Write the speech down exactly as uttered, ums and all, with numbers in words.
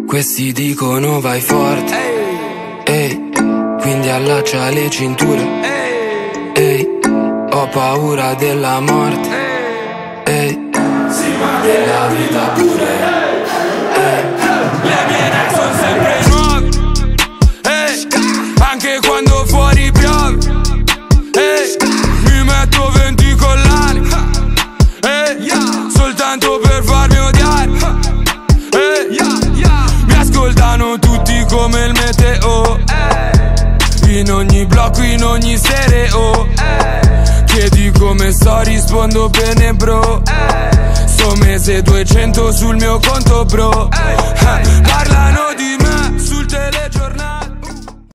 Questi dicono vai forte, ehi, quindi allaccia le cinture, ehi, ho paura della morte, ehi, sì ma della vita pure, ehi. Le mie neck sono sempre nuove, ehi, anche quando fuori piove, ehi, mi metto venti collane, ehi, soltanto per farmi odiare, ehi, mi ascoltano tutti come il meteo, in ogni blocco, in ogni stereo, chiedi come sto, rispondo bene bro, sto mese duecento sul mio conto bro, parlano